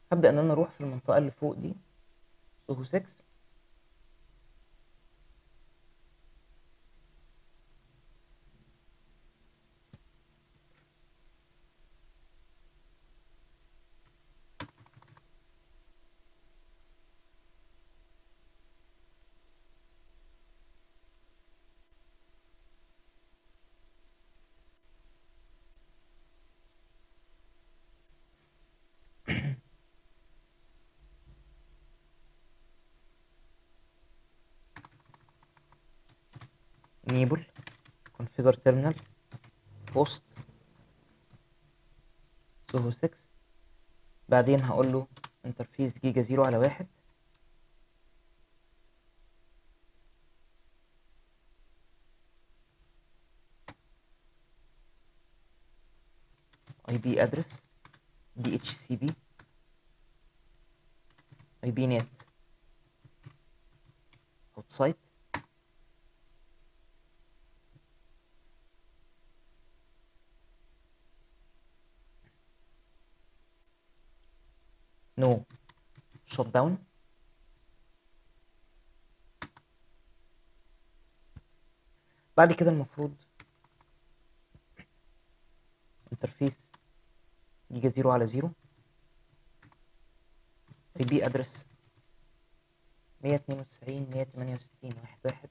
هبدأ ان انا اروح في المنطقة اللي فوق دي سوهو 6. enable configure terminal host سوهو 6. بعدين هقول له انترفيس جيجا 0/1. IP address DHCP IP net outside no shutdown. بعد كده المفروض انترفيس جيجا 0/0 IP address 192.168.1.1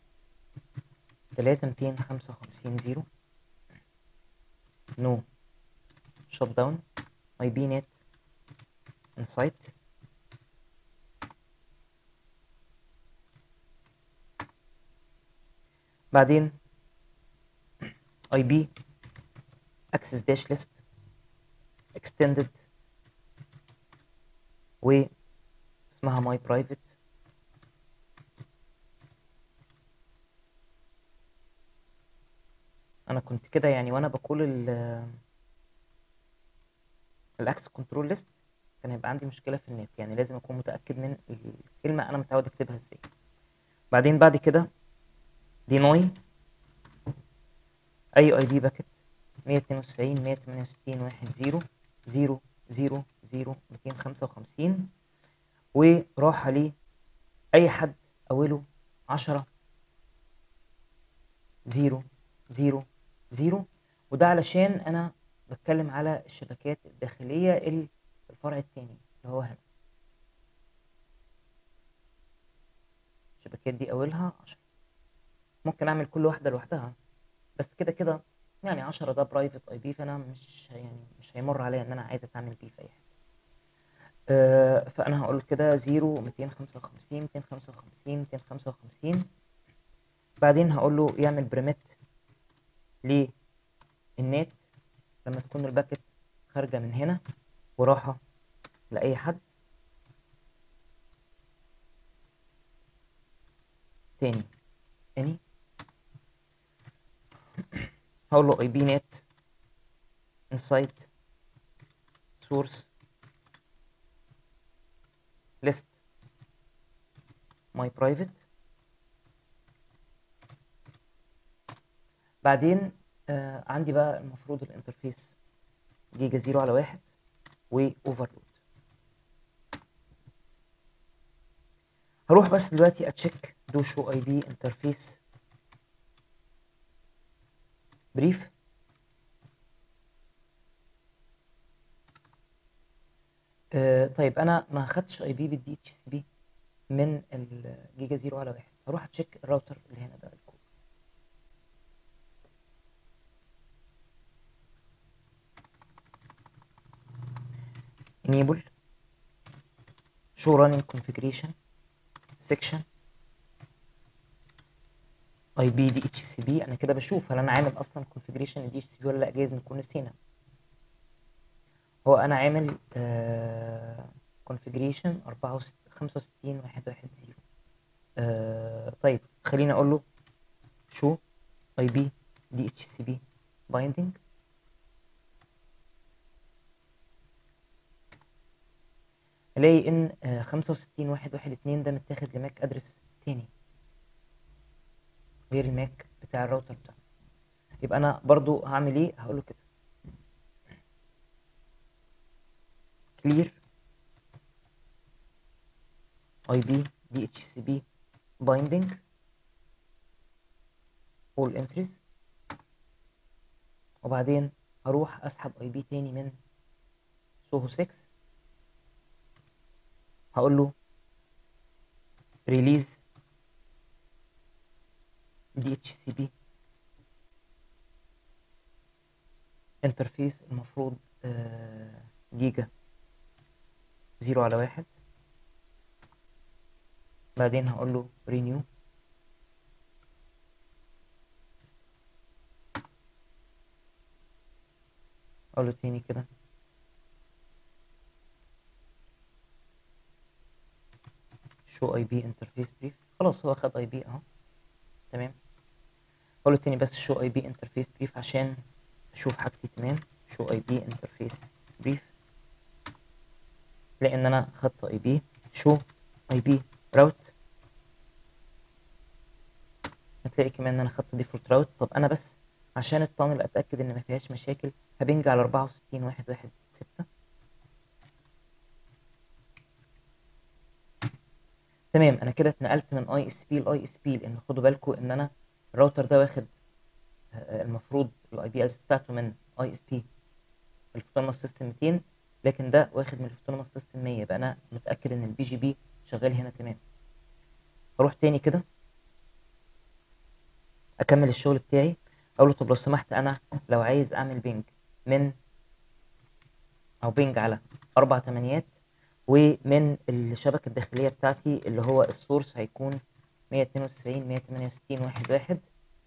3,255.0 no shutdown IP net inside. بعدين IP access dash list extended و اسمها my private. انا كنت كده يعني وانا بقول الاكسس كنترول ليست كان هيبقى عندي مشكله في النت، يعني لازم اكون متاكد من الكلمه انا متعود اكتبها ازاي. بعدين بعد كده deny اي بي باكت 192.168.1.0.0.0.255 وراح لي اي حد اوله 10 0 0 0. وده علشان انا بتكلم على الشبكات الداخليه اللي في الفرع الثاني اللي هو هنا. الشبكات دي اولها 10. ممكن اعمل كل واحده لوحدها، بس كده كده يعني 10 ده برايفت اي بي، فانا مش هيمر عليا ان انا عايز اتعامل بيه في اي حاجه. فانا هقول كده 0 255 255 255. بعدين هقول له يعمل بريميت للنت لما تكون الباكت خارجه من هنا وراحه لاي حد تاني. هقول له اي بي نت انسايد سورس ليست ماي برايفت. بعدين عندي بقى المفروض الانترفيس جيجا 0/1 واوفرلود. هروح بس دلوقتي اتشيك دو شو اي بي انترفيس بريف. طيب انا ما خدتش اي بي بالدي اتش سي بي من الجيجا 0/1. هروح اتشيك الراوتر اللي هنا ده الكود. enable show running configuration section اي بي دي اتش سي بي. انا كده بشوف هل انا عامل اصلا configuration للدي اتش سي بي ولا لا، جايز نكون نسينا. هو انا عامل configuration 65.1.1.0. طيب خليني اقول له show اي بي دي اتش سي بي binding. الاقي ان 65.1.1.2 ده متاخد لماك ادرس تاني غير الماك بتاع الراوتر ده. يبقى انا برضو هعمل ايه؟ هقول له كده clear اي بي دي اتش سي بي بايندينج all entries، وبعدين هروح اسحب اي بي تاني من سوهو 6، هقول له ريليز دي اتش سي بي انترفيس، المفروض جيجا 0/1. بعدين هقول له رينيو، اقول له تاني كده شو اي بي انترفيس بريف. خلاص هو خد اي بي اهو، تمام. اقول له تاني بس شو اي بي انترفيس بريف عشان اشوف حاجتي تمام. شو اي بي انترفيس بريف، لان انا خدت اي بي. شو اي بي راوت، هتلاقي كمان ان انا خدت ديفولت راوت. طب انا بس عشان التانل اتاكد ان ما فيهاش مشاكل هبنج على 64.1.1.6. تمام، انا كده اتنقلت من اي اس بي لاي اس بي، لان خدوا بالكم ان انا الراوتر ده واخد المفروض الاي بي ادرس بتاعته من اي اس بي الفوتونوماس سيستم 200، لكن ده واخد من الفوتونوماس سيستم 100. يبقى انا متاكد ان البي جي بي شغال هنا تمام. اروح تاني كده اكمل الشغل بتاعي، اقول له طب لو سمحت انا لو عايز اعمل بينج من او بينج على 4 تمانيات، ومن الشبكه الداخليه بتاعتي اللي هو السورس هيكون 192 168 1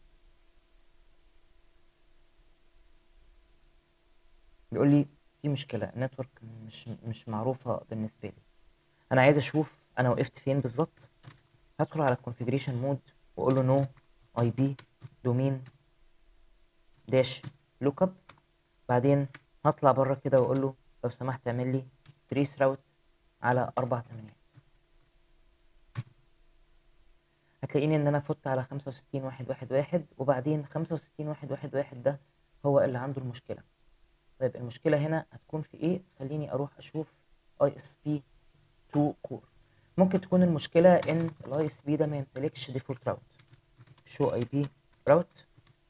بيقول لي في مشكله، النتورك مش معروفه بالنسبه لي. انا عايز اشوف انا وقفت فين بالظبط. هدخل على الكونفيجريشن مود واقول له نو اي بي دومين داش لوك اب. بعدين هطلع بره كده واقول له لو سمحت اعمل لي تريس راوت على 4 تمانيات. هتلاقيني ان انا فت على 65.1.1.1، وبعدين 65.1.1.1 ده هو اللي عنده المشكله. طيب المشكله هنا هتكون في ايه؟ خليني اروح اشوف اي اس بي 2 كور. ممكن تكون المشكله ان الاي اس بي ده ما يمتلكش ديفولت راوت. شو اي بي راوت،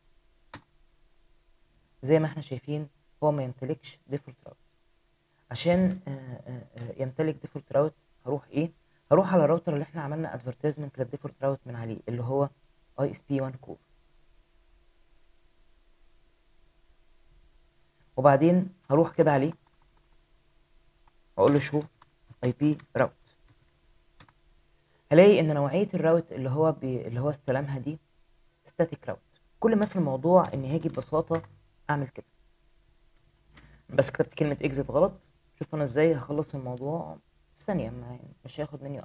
زي ما احنا شايفين هو ما يمتلكش ديفولت راوت. عشان يمتلك ديفولت راوت هروح ايه؟ هروح على الراوتر اللي احنا عملنا ادفرتيزمنت للديفولت راوت من عليه، اللي هو اي اس بي 1 كور. وبعدين هروح كده عليه واقول له شو اي بي راوت. هلاقي ان نوعيه الراوت اللي هو استلمها دي ستاتيك راوت. كل ما في الموضوع اني هاجي ببساطه اعمل كده، بس كتبت كلمه اكزit غلط. شوف انا ازاي هخلص الموضوع في ثانيه، مش هياخد مني وقت.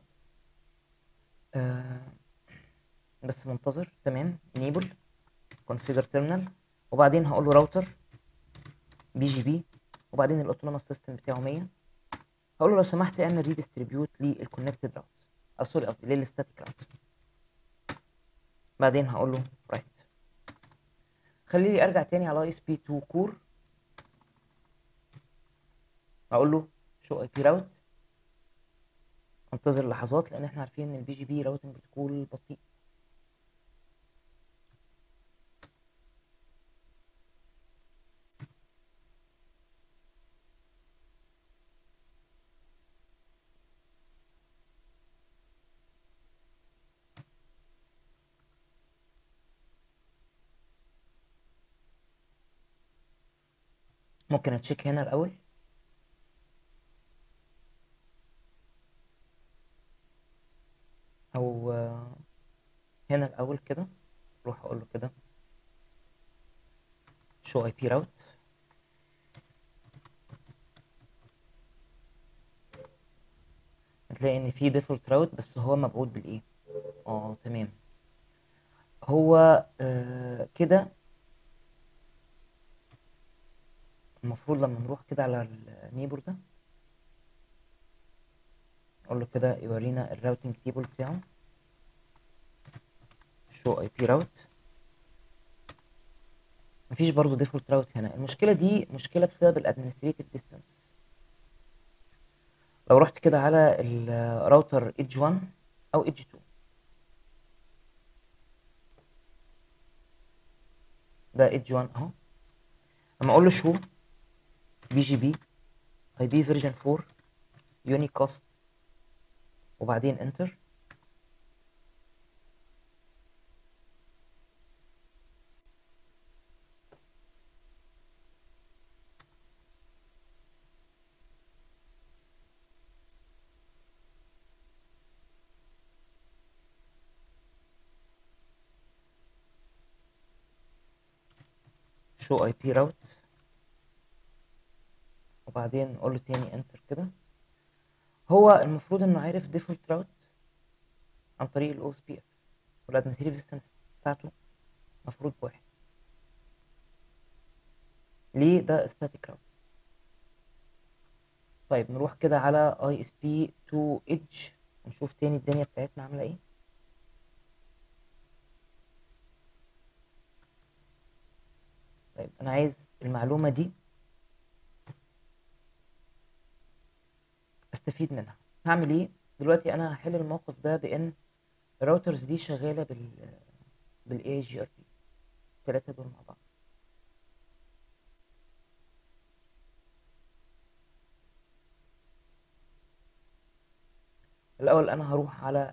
آه بس منتظر. تمام، enable configure terminal، وبعدين هقول له راوتر بي جي بي، وبعدين الاوتونوموس سيستم بتاعه 100. هقول له لو سمحت اعمل ريديستريبيوت للكونكتد راوت، او سوري قصدي للستاتيك راوت. بعدين هقول له رايت. خليني ارجع تاني على اي اس بي 2 كور، اقول له شو اي بي راوت. انتظر لحظات لان احنا عارفين ان البي جي بي راوتنج بروتوكول بطيء. ممكن اتشيك هنا الاول، او هنا الاول كده. اروح اقول له كده شو اي بي راوت. هتلاقي ان في ديفولت راوت بس هو مبعوث بالايه. تمام. هو كده المفروض لما نروح كده على النيبور ده نقول له كده يورينا الراوتنج تيبل بتاعه شو اي بي راوت. مفيش برضه ديفولت راوت هنا. المشكله دي مشكله بسبب الادمنستريتيف ديستانس. لو رحت كده على الراوتر ايدج 1 او ايدج 2، ده ايدج 1 اهو. لما اقول له شو بي جي بي اي بي فيرجن 4 يونيكاست وبعدين انتر، شو اي بي راوت وبعدين نقول له تاني انتر كده. هو المفروض انه عارف ديفولت راوت عن طريق الاو اس بي اف، والادمنستريتيف ديستانس بتاعته المفروض بواحد. ليه؟ ده ستاتيك راوت. طيب نروح كده على اي اس بي 2 ايدج ونشوف تاني الدنيا بتاعتنا عامله ايه. طيب انا عايز المعلومه دي استفيد منها. هعمل ايه دلوقتي؟ انا هحل الموقف ده بان الراوترز دي شغاله بالاي جي ار بي، الثلاثه دول مع بعض. الاول انا هروح على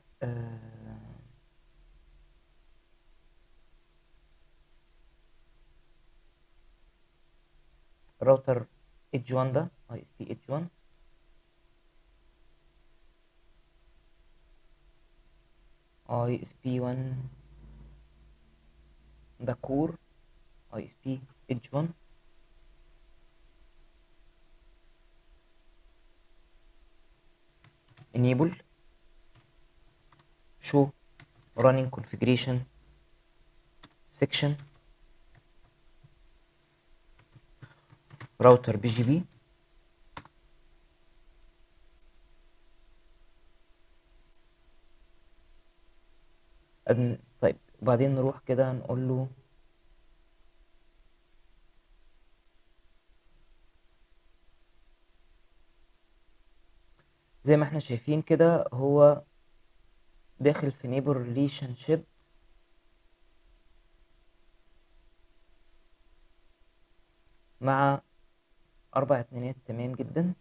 الراوتر ايدج 1 ده، اي اس بي ايدج 1. اي اس بي 1 ده كور اي اس بي ايدج 1. enable show running configuration section راوتر بي جي بي. طيب وبعدين نروح كده نقول له زي ما احنا شايفين كده هو داخل في neighbor relationship مع 4 اتنينات. تمام جدا.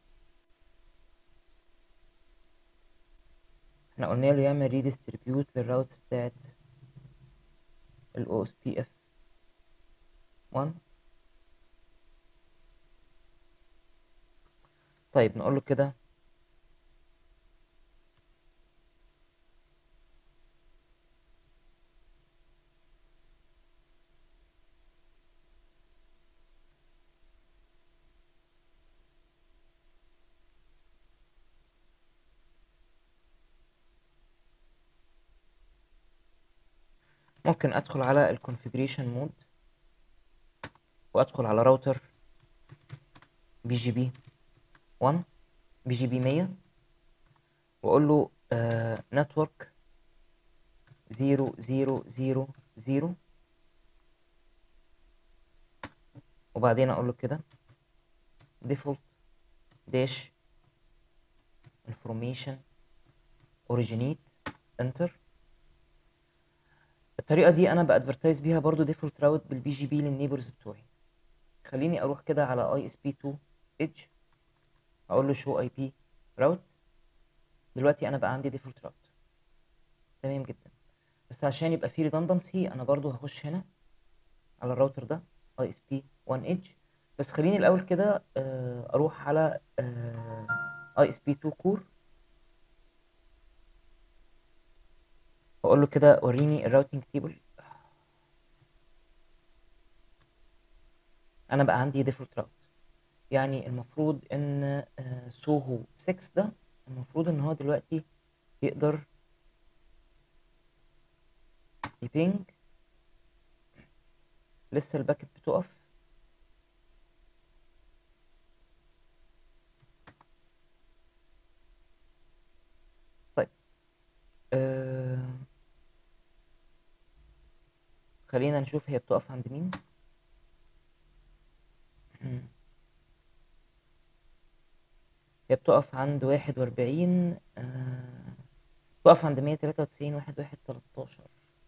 احنا قلنا له يعمل redistribute للراوتس بتاعت ال OSPF 1. طيب نقول له كده ممكن ادخل على الكونفيجريشن مود وادخل على راوتر بي جي بي 1 بي جي بي 100 واقول له نتورك 0000 وبعدين اقول له كده default dash information originate enter. الطريقه دي انا بادفرتايز بيها برضو default route بالبي جي بي للنيبرز بتوعي. خليني اروح كده على اي اس بي 2 ايدج اقول له show اي بي route. دلوقتي انا بقى عندي default route. تمام جدا. بس عشان يبقى في redundancy انا برضو هخش هنا على الراوتر ده اي اس بي 1 ايدج. بس خليني الاول كده اروح على اي اس بي 2 كور واقول له كده وريني الراوتنج تيبل. انا بقى عندي ديفولت راوت، يعني المفروض ان سوهو 6 ده المفروض ان هو دلوقتي يقدر يبينج. لسه الباكت بتقف. طيب خلينا نشوف هي بتقف عند مين. هي بتقف عند 41 بتقف عند 193 واحد واحد 13.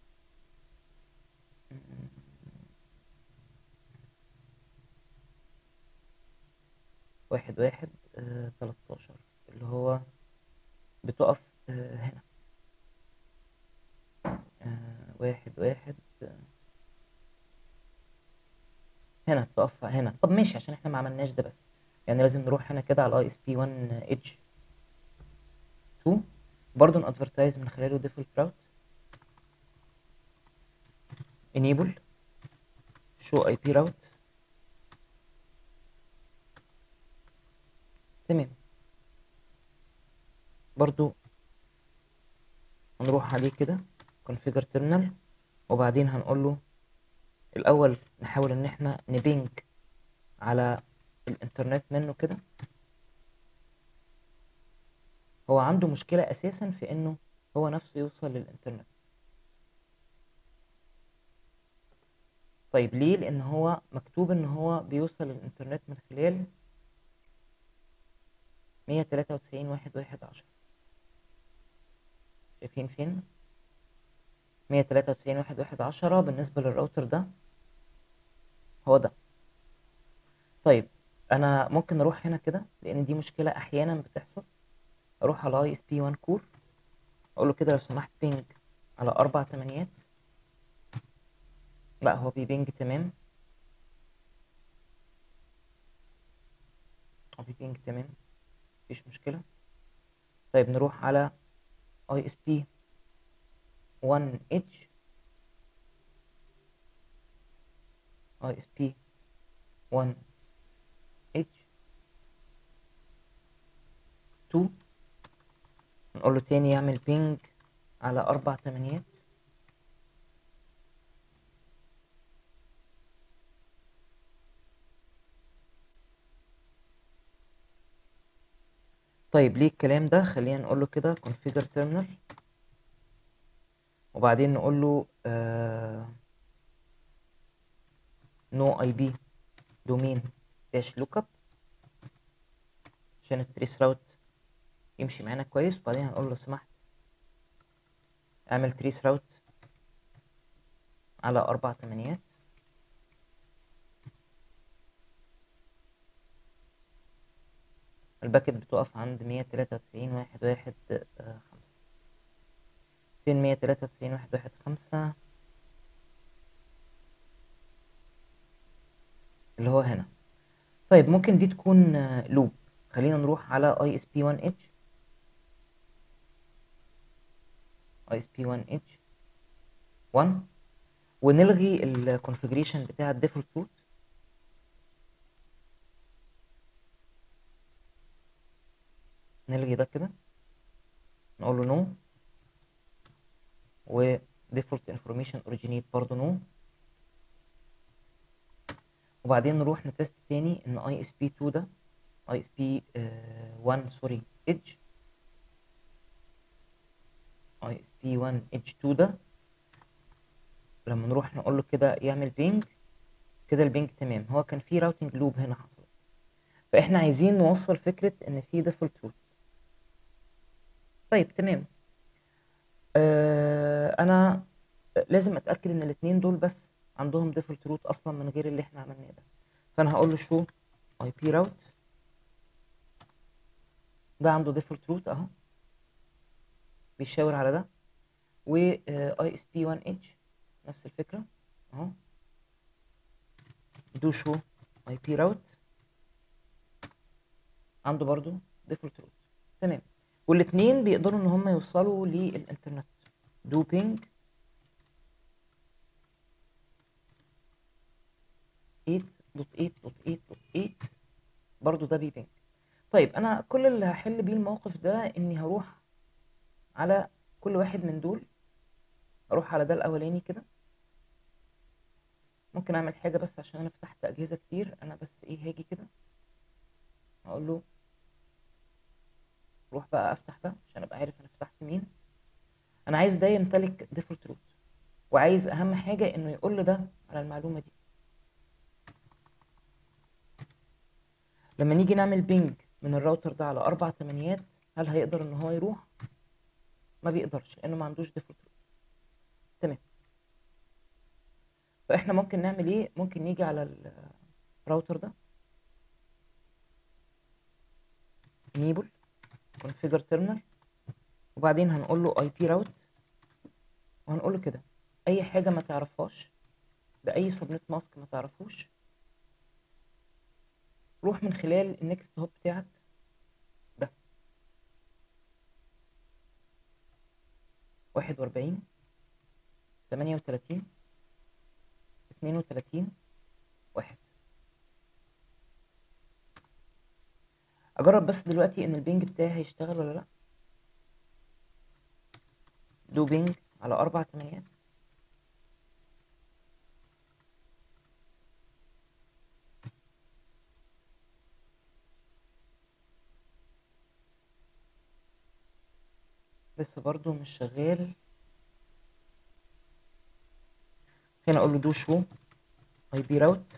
واحد واحد 13 اللي هو بتقف هنا. واحد واحد هنا بتقف هنا. طب ماشي، عشان احنا ما عملناش ده بس، يعني لازم نروح هنا كده على اي اس بي 1 اتش 2 برضه نادفرتايز من خلاله ديفولت راوت enable show IP route. تمام. برضه هنروح عليه كده configure terminal، وبعدين هنقول له الاول نحاول ان احنا نبينج على الانترنت منه كده. هو عنده مشكلة اساسا في انه هو نفسه يوصل للانترنت. طيب ليه؟ لان هو مكتوب ان هو بيوصل للانترنت من خلال 193 واحد واحد 10. شايفين فين 193 واحد واحد 10 بالنسبة للراوتر ده؟ هو ده. طيب انا ممكن اروح هنا كده، لان دي مشكلة احيانا بتحصل. اروح على اي اس بي 1 كور، اقول له كده لو سمحت بينج على 4 تمانيات. لا هو بيبينج تمام، هو بيبينج تمام مفيش مشكلة. طيب نروح على اي اس بي 1 اتش، اي اس بي 1 اتش 2، نقول له تاني يعمل بينج على 4 تمانيات. طيب ليه الكلام ده؟ خلينا نقول له كده configure terminal، وبعدين نقول له no IP domain dash lookup عشان التريس راوت يمشي معانا كويس. وبعدين هنقول له لو سمحت اعمل تريس راوت على 4 تمانيات. الباكت بتقف عند 193 واحد واحد 5. فين 193 واحد واحد 5 اللي هو هنا. طيب ممكن دي تكون لوب. خلينا نروح على اي اس بي 1 اتش، اي اس بي 1 اتش 1، ونلغي الكونفيجريشن بتاع الديفولت روت. نلغي ده كده، نقول له نو، و default information originate برضه نو. وبعدين نروح نتست تاني ان اي اس بي 2 ده، اي اس بي 1 سوري ايدج، اي اس بي 1 ايدج 2 ده لما نروح نقول له كده يعمل بينج كده، البينج تمام. هو كان في راوتنج لوب هنا حصل، فاحنا عايزين نوصل فكرة ان في ديفولت روت. طيب تمام. انا لازم اتاكد ان الاثنين دول بس عندهم ديفولت روت اصلا من غير اللي احنا عملناه ده. فانا هقول له شو اي بي راوت، ده عنده ديفولت روت اهو بيشاور على ده. و اي اس بي 1 اتش نفس الفكره اهو، دو شو اي بي راوت عنده برضو ديفولت روت. تمام. والاثنين بيقدروا ان هم يوصلوا للانترنت. دو بينج 8.8.8.8 برضو ده بيبينج. طيب انا كل اللي هحل بيه الموقف ده اني هروح على كل واحد من دول. اروح على ده الاولاني كده. ممكن اعمل حاجه بس عشان انا فتحت اجهزه كتير، انا بس ايه هاجي كده اقول له روح بقى افتح ده عشان ابقى عارف انا فتحت مين. انا عايز ده يمتلك ديفولت روت، وعايز اهم حاجه انه يقول له ده على المعلومه دي. لما نيجي نعمل بينج من الراوتر ده على 4 تمانيات، هل هيقدر ان هو يروح؟ ما بيقدرش لانه ما عندوش ديفولت روت. تمام. فاحنا ممكن نعمل ايه؟ ممكن نيجي على الراوتر ده، enable configure terminal، وبعدين هنقول له IP route، وهنقول له كده اي حاجه ما تعرفهاش باي سبنت ماسك ما تعرفوش، روح من خلال النكست هوب بتاعك ده 41 38 32 1. اجرب بس دلوقتي ان البينج بتاعي هيشتغل ولا لا. دو بينج على 4 تمانيات. لسه برضو مش شغال. هنا اقول له دو شو اي بي راوت.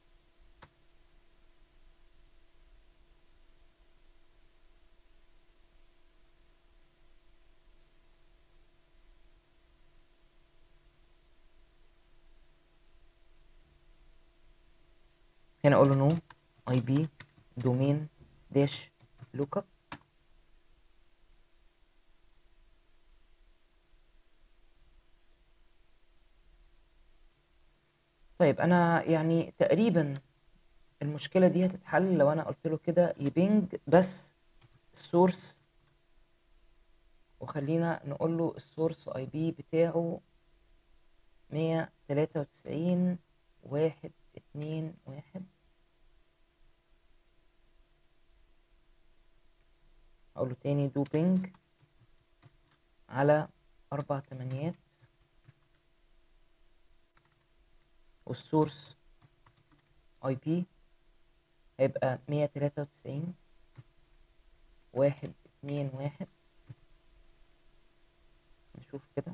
هنا اقول له نو اي بي دومين داش لوك اب. طيب انا يعني تقريبا المشكله دي هتتحل لو انا قلت له كده يبينج بس السورس، وخلينا نقول له السورس اي بي بتاعه 193 واحد اتنين واحد. اقول له تاني دو بينج على 4 تمانيات، والسورس اي بي هيبقى 193 واحد اتنين واحد. نشوف كده.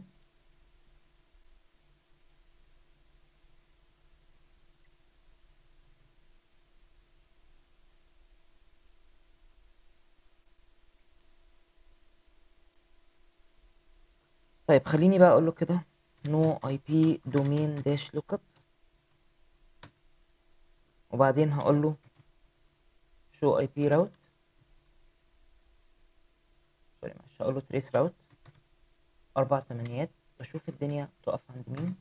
طيب خليني بقى اقول له كده نو اي بي دومين داش لوك اب، وبعدين هقول له شو اي بي راوت، سوري معلش، هقول له تريس راوت 4 تمانيات، بشوف الدنيا تقف عند مين.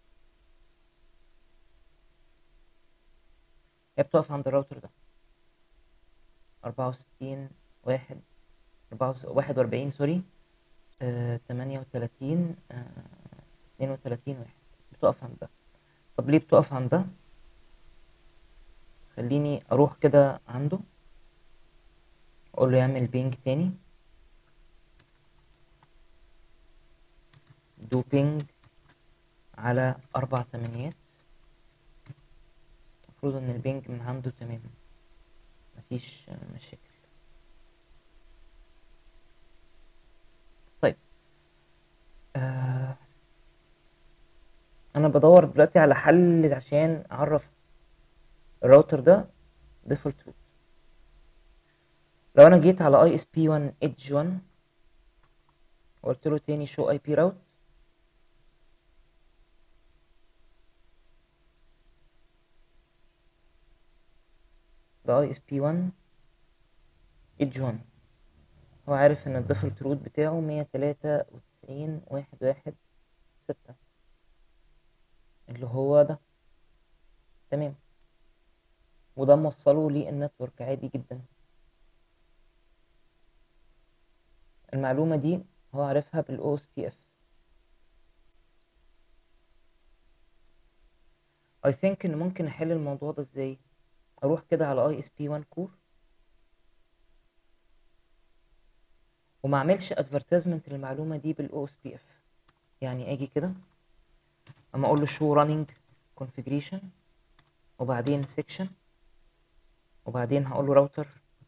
هي بتقف عند الراوتر ده 64 واحد 41 سوري 38 32 واحد، بتقف عند ده. طب ليه بتقف عند ده؟ خليني اروح كده عنده اقول له يعمل بينج تاني، دو بينج على 4 تمانيات. المفروض ان البينج من عنده تمام، مفيش مشاكل. طيب انا بدور دلوقتي على حل عشان اعرف الراوتر ده ديفولت روت. لو انا جيت على اي اس بي 1 ايدج 1 وقلت له تاني شو اي بي راوت، ده اي اس بي 1 ايدج 1، هو عارف ان الديفولت روت بتاعه 193 واحد واحد 6 اللي هو ده. تمام. وده موصله للنتورك عادي جدا. المعلومة دي هو عارفها بالاو اس بي اف. I think ان ممكن احل الموضوع ده ازاي. اروح كده على اي اس بي 1 كور وما اعملش ادفرتيزمنت للمعلومة دي بالاو اس بي اف. يعني اجي كده اما اقول له شو راننج configuration، وبعدين section، وبعدين هقول له راوتر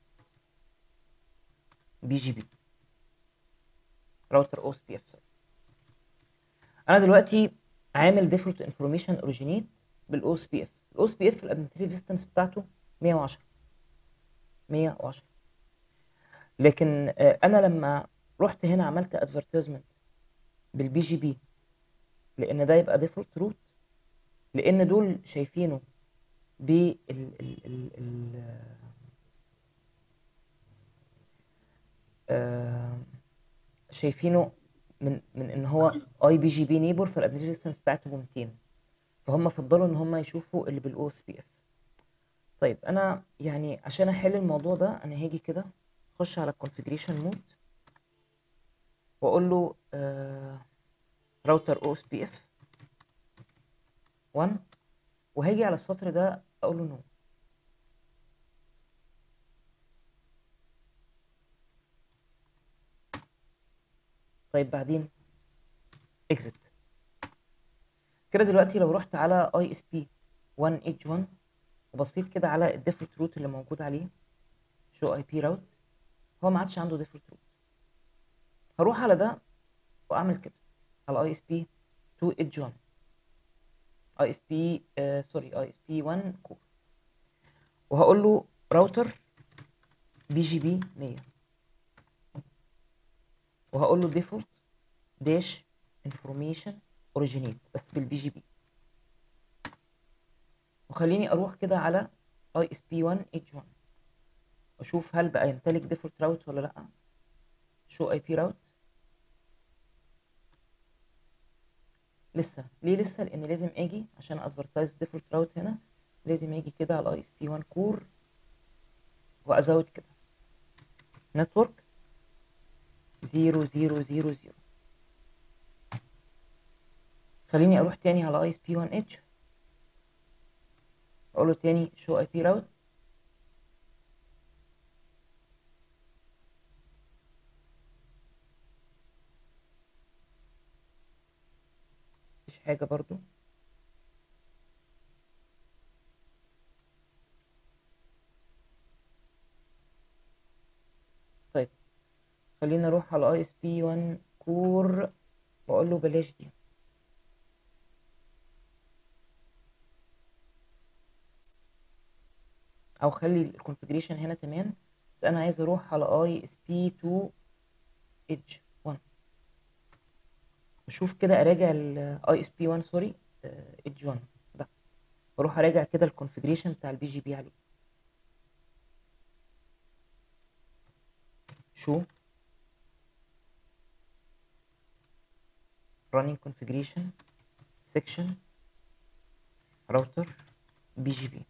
بي جي بي، راوتر او اس بي اف. انا دلوقتي عامل ديفولت انفورميشن اوريجينيت بالاو اس بي اف. الاو اس بي اف الادمنستريتيف ديستانس بتاعته 110 110. لكن انا لما رحت هنا عملت ادفرتيزمنت بالبي جي بي، لان ده يبقى ديفولت روت، لان دول شايفينه بال آه، شايفينه من ان هو اي بي جي بي نيبر، فالابليكيشن ديستانس بتاعته ب 200، فهم فضلوا ان هم يشوفوا اللي بالاو اس بي اف. طيب انا يعني عشان احل الموضوع ده انا هاجي كده اخش على الكونفيجريشن مود واقول له راوتر او اس بي اف 1، وهاجي على السطر ده اقول له نو. طيب بعدين اكزit. كده دلوقتي لو رحت على اي اس بي 1 اتش 1 وبصيت كده على الديفولت روت اللي موجود عليه شو اي بي راوت، هو ما عادش عنده ديفولت روت. هروح على ده واعمل كده على اي اس بي 2 اتش 1، اي اس بي سوري اي اس بي 1 كور، وهقول له راوتر بي جي بي 100، وهقول له ديفولت داش انفورميشن اوريجينيت بس بالبي جي بي، وخليني اروح كده على اي اس بي 1 اتش 1 واشوف هل بقى يمتلك ديفولت راوت ولا لا. شو اي بي راوت لسه. ليه لسه؟ لان لازم اجي عشان ادفرتايز ديفولت راوت هنا، لازم اجي كده على اي اس بي 1 كور وازود كده نتورك 0000. خليني اروح تاني على اي اس بي 1 اتش، اقول له تاني شو اي بي راوت، مفيش حاجه برضو. طيب خلينا اروح على اي اس بي 1 كور واقول له بلاش دي، او خلي الكونفجريشن هنا تمام، بس انا عايز اروح على اي اس بي 2 اتش 1 اشوف كده، اراجع الاي اس بي 1 سوري اتش 1 ده، واروح اراجع كده الكونفجريشن بتاع البي جي بي عليه. شو running configuration section router بي جي بي.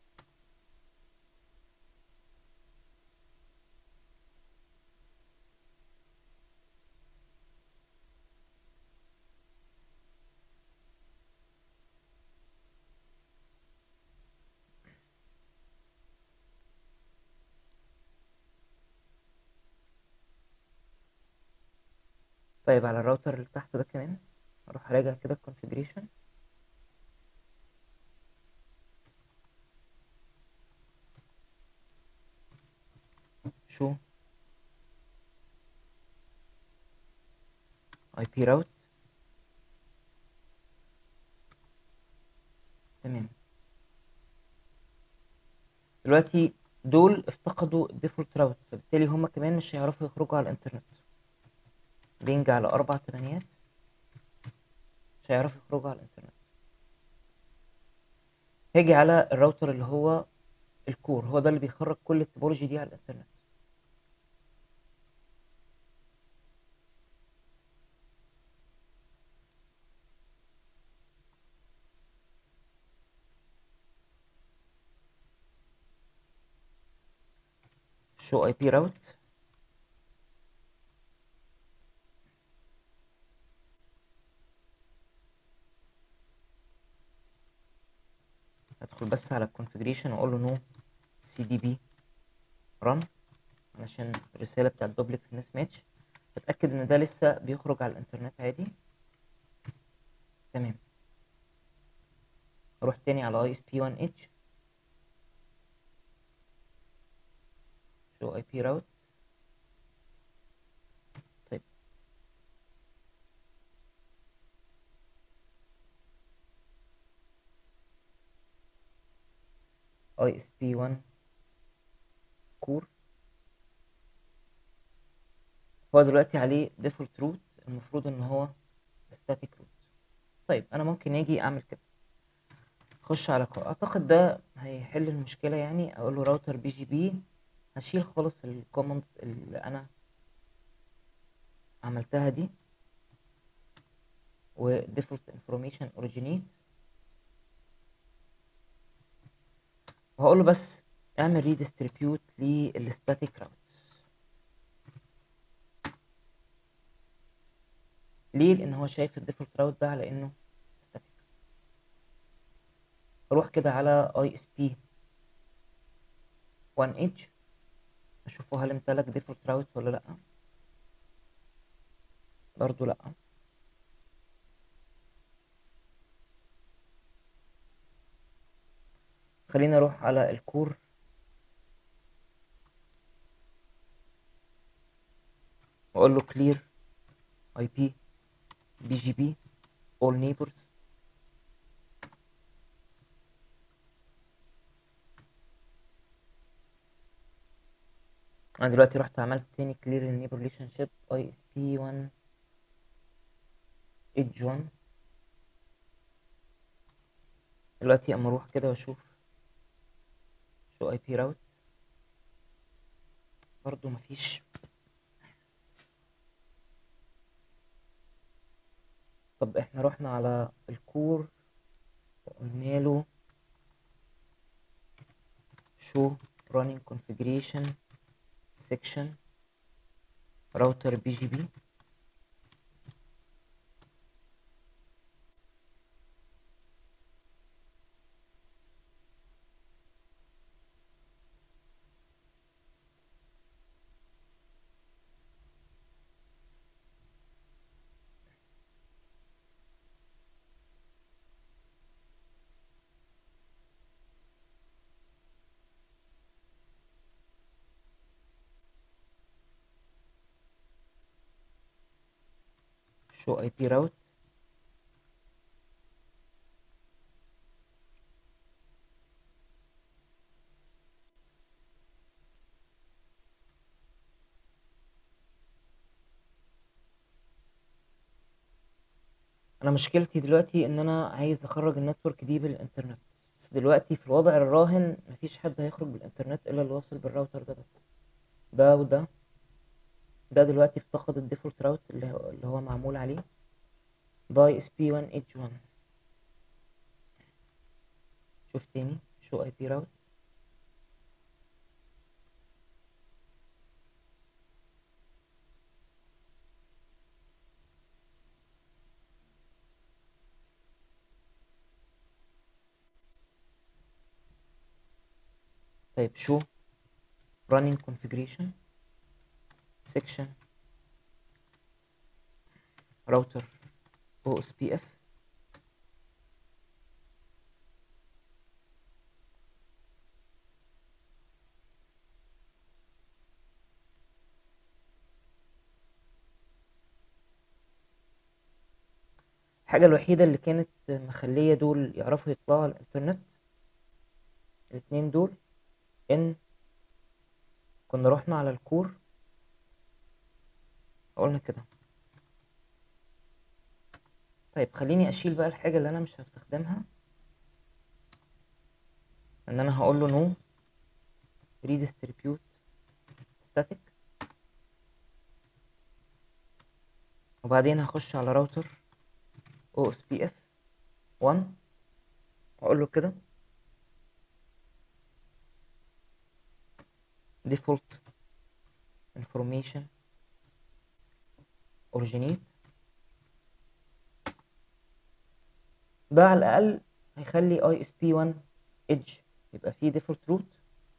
طيب على الراوتر اللي تحت ده كمان اروح اراجع كده الكونفجريشن. شو اي بي راوت تمام. دلوقتي دول افتقدوا الديفولت راوت، فبالتالي هم كمان مش هيعرفوا يخرجوا على الانترنت. بينج على 4 8 مش هيعرفوا يخرجوا على الانترنت. هاجي على الراوتر اللي هو الكور، هو ده اللي بيخرج كل التوبولوجي دي على الانترنت. شو اي بي راوت هدخل بس على الكونفجريشن واقول له نو سي دي بي ران، علشان الرساله بتاعت دوبلكس مس ماتش، اتاكد ان ده لسه بيخرج على الانترنت عادي. تمام. اروح تاني على اي اس بي 1 اتش شو اي بي راوت. طيب اي اس بي 1 كور هو دلوقتي عليه default root، المفروض ان هو static root. طيب انا ممكن اجي اعمل كده، اخش على اعتقد ده هيحل المشكله. يعني اقول له راوتر بي جي بي، هشيل خالص الكومنتس اللي انا عملتها دي، و default information originate، وهقول له بس اعمل redistribute للstatic routes. ليه؟ لان هو شايف الديفولت راوت ده على انه static. اروح كده على ISP 1H، اشوفه هل امتلك ديفولت راوت ولا لا. برضو لا. خلينا اروح على الكور، واقول له clear IP BGP all neighbors. انا دلوقتي رحت عملت تاني clear النيبر relationship ISP 1 edge 1. دلوقتي اما اروح كده واشوف شو IP route، برضو مفيش. طب احنا رحنا على الكور وقلنا له show running configuration section router BGP. show IP route. انا مشكلتي دلوقتي ان انا عايز اخرج النتورك دي بالانترنت، بس دلوقتي في الوضع الراهن مفيش حد هيخرج بالانترنت الا اللي واصل بالراوتر ده بس. ده وده، ده دلوقتي افتقد الديفولت راوت اللي هو معمول عليه، ده اس بي 1 اتش 1. شوف تاني شو اي بي راوت. طيب شو running configuration section router OSPF. الحاجة الوحيدة اللي كانت مخلية دول يعرفوا يطلعوا على الانترنت، الاتنين دول، ان كنا رحنا على الكور قلنا كده. طيب خليني اشيل بقى الحاجة اللي انا مش هستخدمها، ان انا هقول له no redistribute static، وبعدين هخش على راوتر OSPF 1 واقول له كده default information originate. ده على الاقل هيخلي ISP 1 edge يبقى فيه default root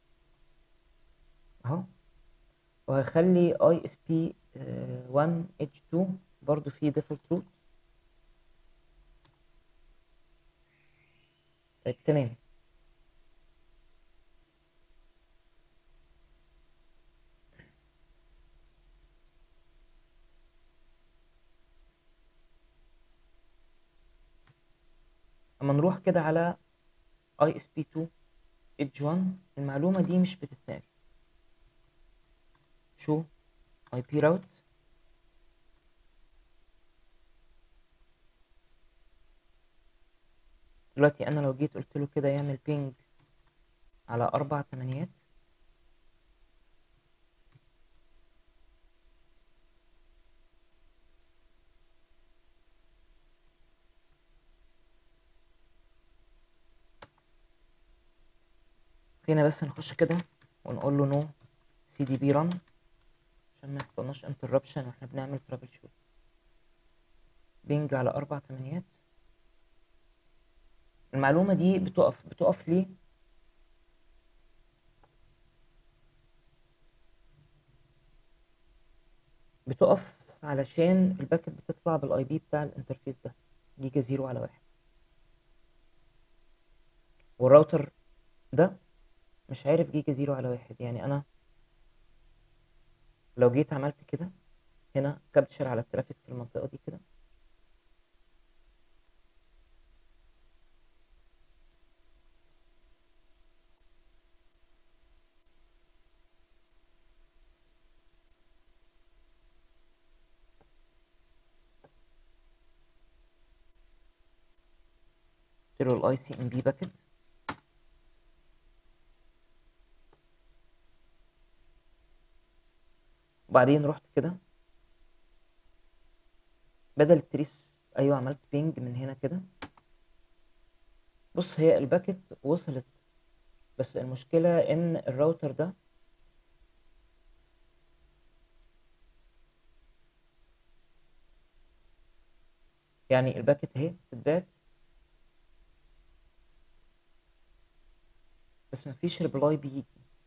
اهو، وهيخلي ISP 1 edge 2 برضو فيه default root. طيب تمام. اما نروح كده على ISP2 edge 1، المعلومة دي مش بتتنقل. شو IP route دلوقتي انا لو جيت قلت له كده يعمل بينج على 4 تمانيات، خلينا بس نخش كده ونقول له نو سي دي بي رن عشان ما يحصلناش انتربشن واحنا بنعمل ترابل شوت. بينج على 4 تمانيات. المعلومة دي بتقف ليه؟ بتقف علشان الباكت بتطلع بالاي بي بتاع الانترفيس ده جيجا 0 على 1، والراوتر ده مش عارف جيجا 0 على 1. يعني انا لو جيت عملت كده هنا كابتشر على الترافيك في المنطقة دي كده، قلت له الاي سي ام بي باكت، وبعدين رحت كده بدل التريس، ايوه عملت بينج من هنا كده. بص هي الباكت وصلت، بس المشكلة ان الراوتر ده يعني الباكت اهي بتتبعت بس مفيش ريبلاي بيجي.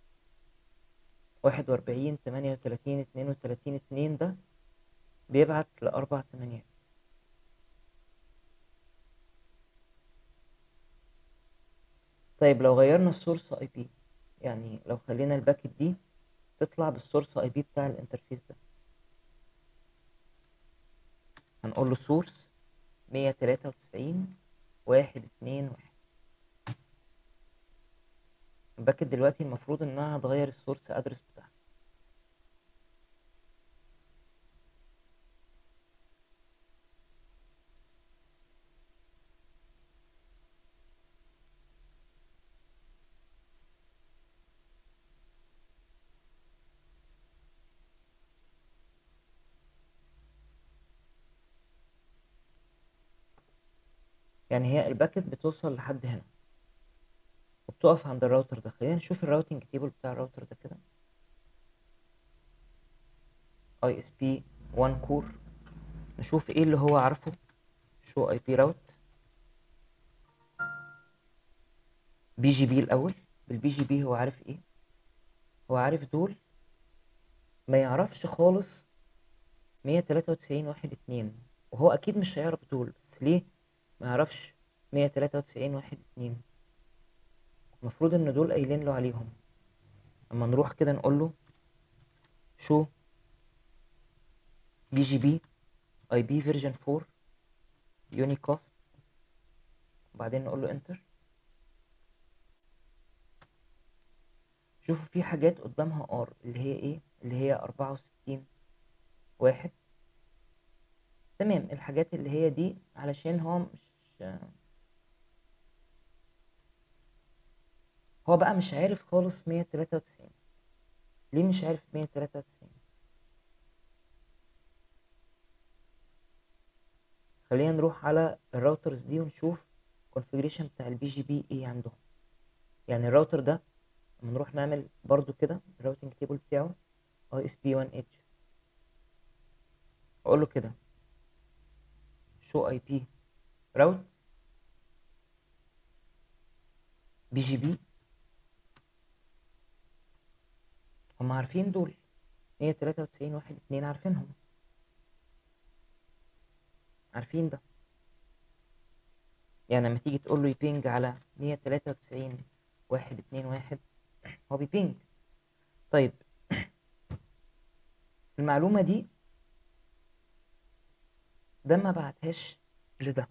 41 38 32 2 ده بيبعت لأربع تمانيات. طيب لو غيرنا السورس اي بي، يعني لو خلينا الباكت دي تطلع بالسورس اي بي بتاع الانترفيس ده، هنقول له سورس 193 1 2 1. الباكت دلوقتي المفروض انها هتغير السورس ادرس بتاعها. يعني هي الباكت بتوصل لحد هنا وبتقف عند الراوتر ده. خلينا نشوف الراوتنج تيبل بتاع الراوتر ده كده. اي اس بي 1 كور، نشوف ايه اللي هو عارفه. شو اي بي راوت بي جي بي الاول. بالبي جي بي هو عارف ايه؟ هو عارف دول، ما يعرفش خالص 193 1 2. وهو اكيد مش هيعرف دول، بس ليه ما يعرفش 193 1 2؟ المفروض ان دول قايلين له عليهم. اما نروح كده نقول له شو بي جي بي اي بي فيرجن 4 يونيكاست، وبعدين نقول له انتر. شوفوا في حاجات قدامها ار اللي هي ايه، اللي هي 64 واحد. تمام، الحاجات اللي هي دي علشان هو مش، هو بقى مش عارف خالص 193. ليه مش عارف 193؟ خلينا نروح على الراوترز دي ونشوف الكونفيجريشن بتاع البي جي بي ايه عندهم. يعني الراوتر ده لما نروح نعمل برضو كده الراوتنج تيبل بتاعه اي اس بي 1 اتش، اقول له كده شو اي بي راوت بي جي بي. هم عارفين دول 193 1 2، عارفينهم، عارفين ده. يعني لما تيجي تقول له يبينج على 193 1 2 1 هو بيبينج. طيب المعلومة دي ده ما بعتهاش لده.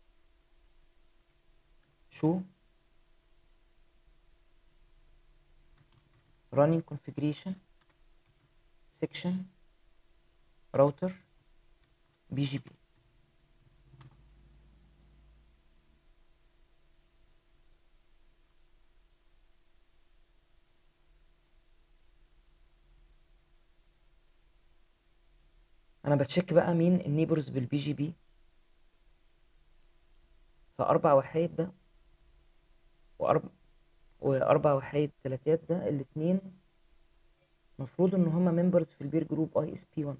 شو running configuration section router بي جي بي. انا بتشيك بقى مين النيبرز بالبي جي بي. فاربع وحايد ده واربع واربع وحايد تلاتات ده الاتنين مفروض ان هما ممبرز في البير جروب اي اس بي 1.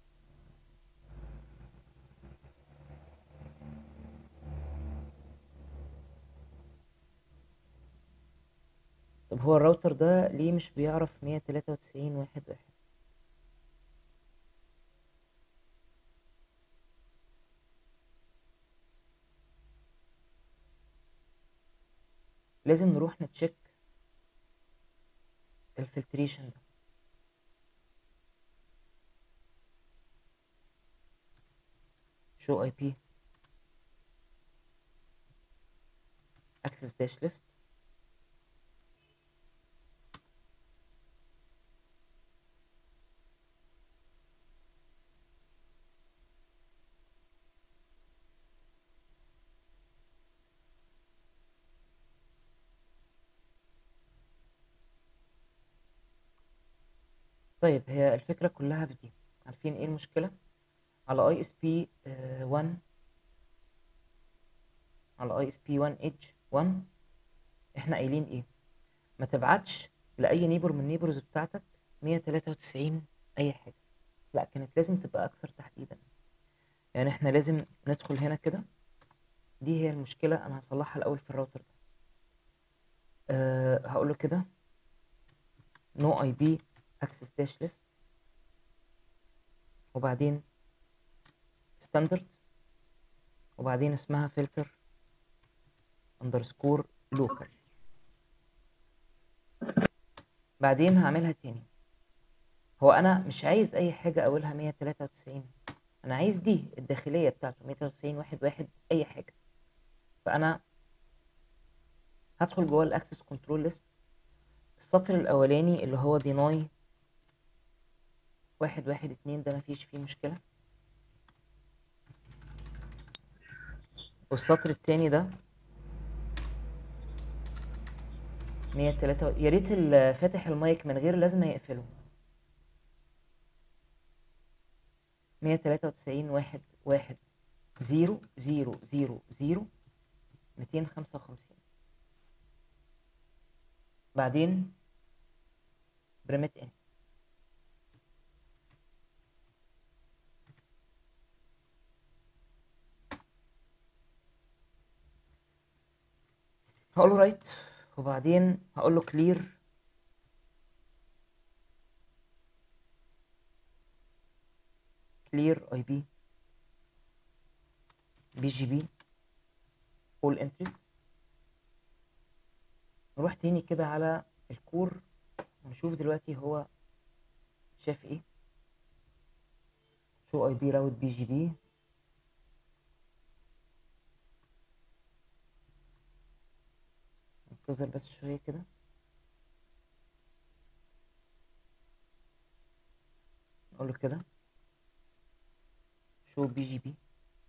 طب هو الراوتر ده ليه مش بيعرف 193 واحد واحد؟ لازم نروح نتشيك الفلتريشن ده. شو اي بي اكسس داش ليست. طيب هي الفكرة كلها في دي. عارفين ايه المشكلة؟ على اي اس بي 1، على اي اس بي 1 اتش 1 احنا قايلين ايه؟ ما تبعتش لاي نيبر من النيبرز بتاعتك 193 اي حاجة. لا، كانت لازم تبقى اكثر تحديدا. يعني احنا لازم ندخل هنا كده. دي هي المشكلة، انا هصلحها الاول في الراوتر ده. هقول له كده نو اي بي اكسس داش ليست، وبعدين ستاندرد، وبعدين اسمها فلتر اندرسكور لوكال. بعدين هعملها تاني. هو انا مش عايز اي حاجة اولها 193، انا عايز دي الداخلية بتاعته 193 واحد واحد اي حاجة. فانا هدخل جوه الاكسس كنترول ليست. السطر الاولاني اللي هو ديناي واحد واحد اتنين ده مفيش فيه مشكلة. والسطر التاني ده 103. يا ريت اللي فاتح المايك من غير لازم يقفله. 193 واحد واحد 0 0 0 0 255. بعدين بريمت ان. هقول له رايت، وبعدين هقول له كلير اي بي بي جي بي all entries. نروح تاني كده على الكور ونشوف دلوقتي هو شاف ايه. شو اي بي راوت بي جي بي. انتظر بس شوية كده. نقول له كده شو بي جي بي،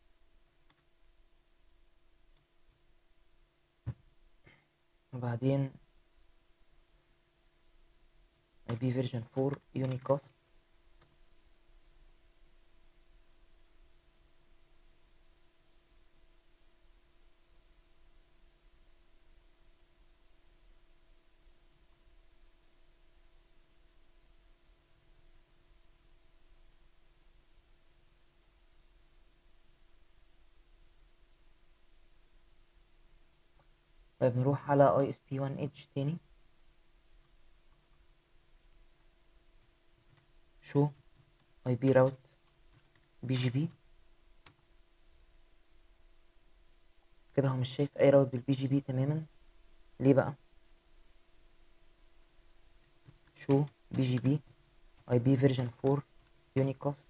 وبعدين اي بي فيرجن 4 يونيكاست. طيب نروح على اي اس بي 1 اتش تاني. شو اي بي راوت بي جي بي. كده هو مش شايف اي راوت بالبي جي بي تماما. ليه بقى؟ شو بي جي بي اي بي فيرجن 4 يونيكاست.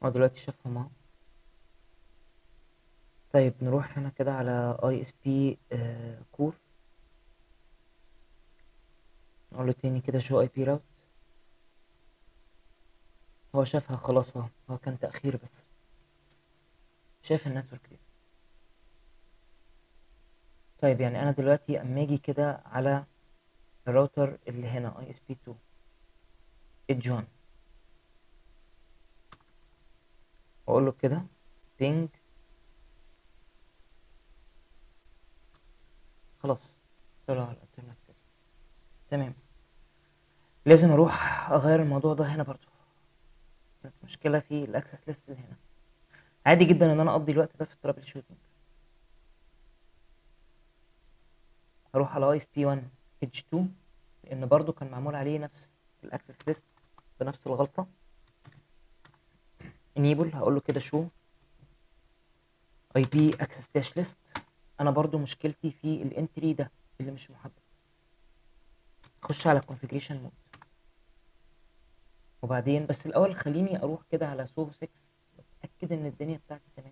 هو دلوقتي شافهم اهو. طيب نروح هنا كده على اي اس بي كور، نقول له تاني كده شو اي بي راوت. هو شافها خلاص اهو، هو كان تأخير بس شاف النتورك دي. طيب يعني انا دلوقتي اما اجي كده على الراوتر اللي هنا اي اس بي 2 ايدج 1، واقول له كده بينج، خلاص طلع على الانترنت كده تمام. لازم اروح اغير الموضوع ده هنا برضو، كانت مشكلة في الاكسس ليست اللي هنا. عادي جدا ان انا اقضي الوقت ده في الترابل شوتنج. هروح على اي اس بي 1 ايدج 2، لان برضو كان معمول عليه نفس الاكسس ليست بنفس الغلطة. enable هقول له كده شو اي بي اكسس داش ليست. انا برضو مشكلتي في الانتري ده اللي مش محدد. اخش على configuration مود، وبعدين بس الاول خليني اروح كده على سو 6 اتاكد ان الدنيا بتاعتي تمام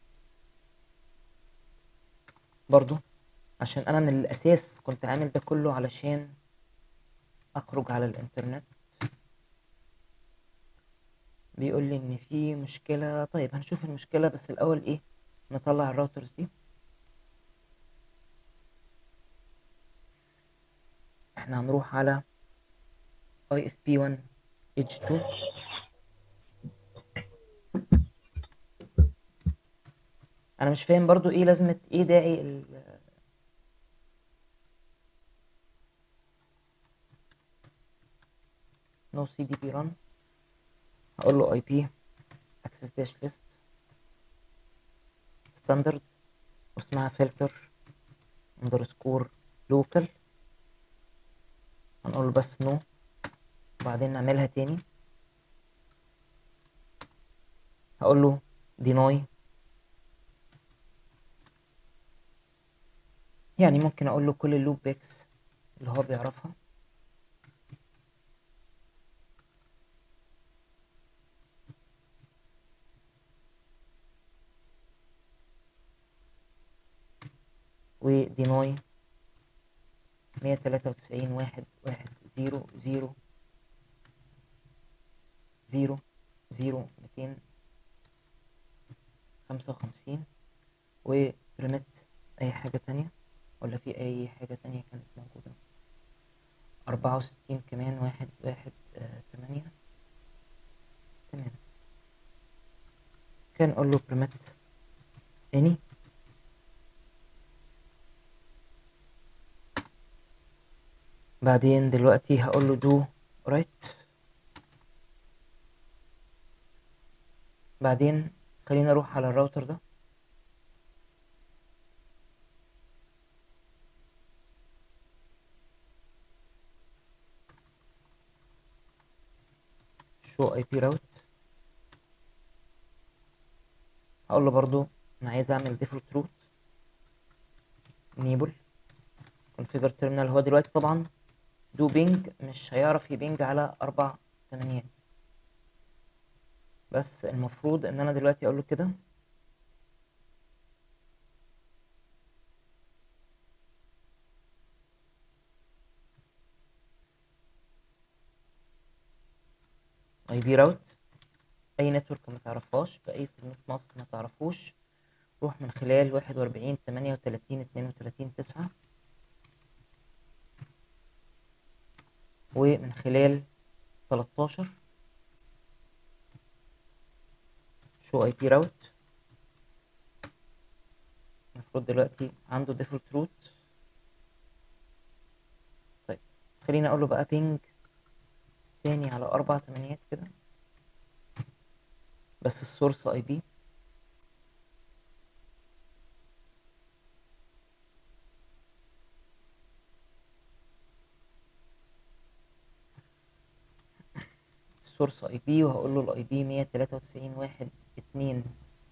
برضو، عشان انا من الاساس كنت عامل ده كله علشان اخرج على الانترنت. بيقول لي ان في مشكلة. طيب هنشوف المشكلة، بس الاول ايه، نطلع الراوترز دي. احنا هنروح على اي اس بي 1 اتش 2. انا مش فاهم برضو ايه لازمة، ايه داعي نو سي دي بي ران. هقول له اي بي اكسس داش ليست ستاندرد، واسمها فلتر اندرسكور لوكال. هنقول له بس نو، وبعدين نعملها تاني. هقول له deny، يعني ممكن اقول له كل اللوب باكس اللي هو بيعرفها. و deny 193 واحد واحد 0 0 0 0 255، و permit اي حاجة تانية، ولا في اي حاجة تانية كانت موجودة. 64 كمان واحد واحد 8. تمام. كان اقول له permit any. بعدين دلوقتي هقول له do right. بعدين خلينا اروح على الراوتر ده، show IP route. هقول له برضو انا عايز اعمل default route enable configure terminal. هو دلوقتي طبعا do ping مش هيعرف يبينج على 4 تمانيات، بس المفروض ان انا دلوقتي اقول له كده IP route اي نتورك ما تعرفهاش باي سلمة مصر ما تعرفوش، روح من خلال 41 38 32 9، ومن خلال 13 show IP route. المفروض دلوقتي عنده default route. طيب خليني اقول له بقى ping تاني على 4 تمانيات كده، بس السورس اي بي. السورس اي بي، وهقول له الاي بي 193 واحد 2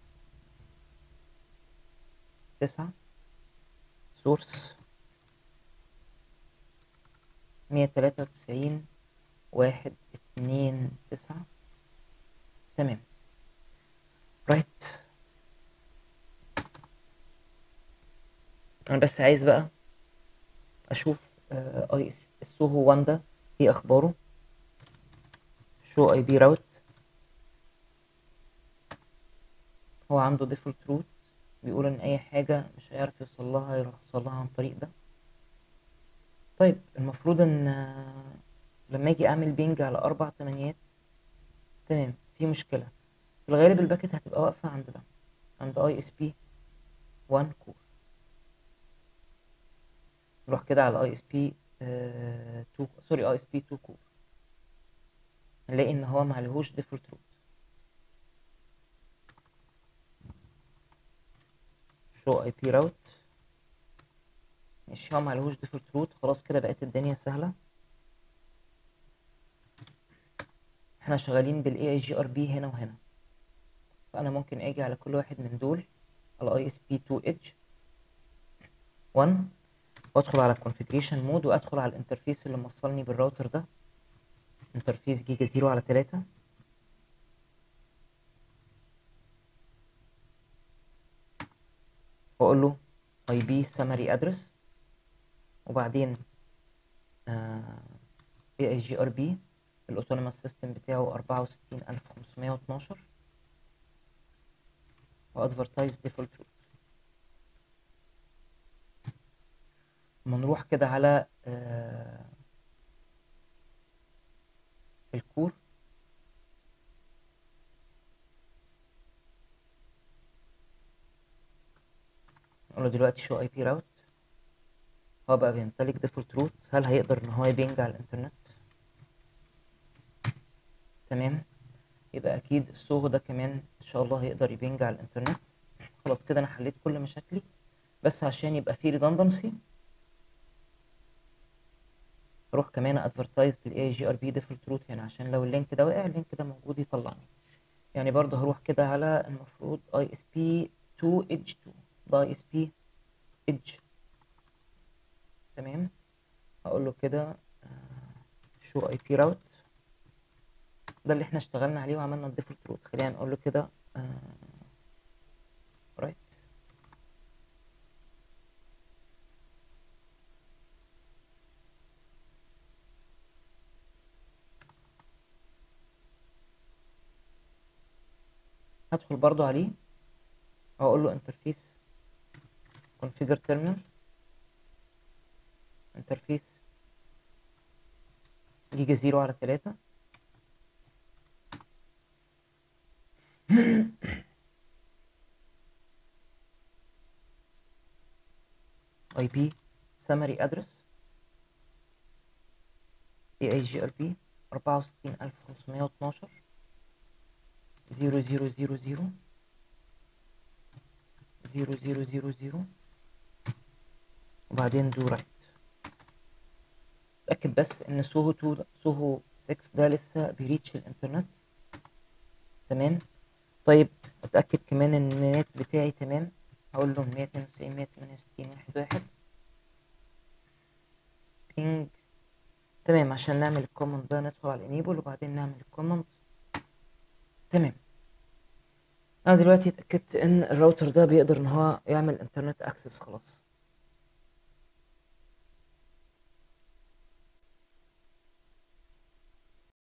9. سورس 193 واحد 2 9. تمام. رايت. انا بس عايز بقى اشوف اي اس السوهو 1 ده ايه اخباره. شو اي بي راوت. هو عنده ديفولت روت، بيقول ان اي حاجة مش هيعرف يوصل لها يروح يوصل لها عن طريق ده. طيب المفروض ان لما اجي اعمل بينج على 4 تمانيات، تمام، في مشكلة. في الغالب الباكت هتبقى واقفة عند ده، عند اي اس بي 1 كور. نروح كده على اي اس بي 2، سوري، اي اس بي 2 كور، نلاقي ان هو معلهوش ديفولت روت. شو اي بي راوت. ماشي، هو معلهوش ديفولت روت، خلاص كده بقت الدنيا سهلة. احنا شغالين بالاي اي جي ار بي هنا وهنا، فانا ممكن اجي على كل واحد من دول، على اي اس بي 2 ايدج 1، وادخل على الكونفيجريشن مود، وادخل على الانترفيس اللي موصلني بالراوتر ده، انترفيس جيجا 0/3، واقول له اي بي سمري ادرس، وبعدين اي اي جي ار بي الاوتونوموس سيستم بتاعه 64512، وادفرتايز ديفولت روت. لما نروح كده على الكور، نقول له دلوقتي شو اي بي راوت. هو بقى بيمتلك ديفولت روت، هل هيقدر ان هو يبينج على الانترنت؟ تمام، يبقى اكيد السوهو ده كمان ان شاء الله هيقدر يبينج على الانترنت. خلاص كده انا حليت كل مشاكلي، بس عشان يبقى فيه ريدندنسي اروح كمان ادفرتايز بالاي جي ار بي ديفولت روت هنا، عشان لو اللينك ده وقع اللينك ده موجود يطلعني. يعني برضه هروح كده على المفروض اي اس بي 2 ايدج 2، ده اي اس بي ايدج. تمام، هقول له كده شو اي بي راوت، ده اللي احنا اشتغلنا عليه وعملنا الديفولت روت. خلينا نقول له كده رايت. هدخل برضو عليه واقول له انترفيس كونفيجر تيرمينال، انترفيس جيجا 0/3، اي بي سمري ادرس اي اي جي ار بي 64512 0000 0000، وبعدين دو رايت. اتاكد بس ان سوهو 2 سوهو 6 ده لسه بيريتش الانترنت. تمام. طيب اتاكد كمان ان النت بتاعي تمام، هقول له 192 168 11 بينج. تمام، عشان نعمل الكوماند ده ندخل على الانيبل وبعدين نعمل الكوماند. تمام، انا دلوقتي اتاكدت ان الراوتر ده بيقدر ان هو يعمل انترنت اكسس خلاص.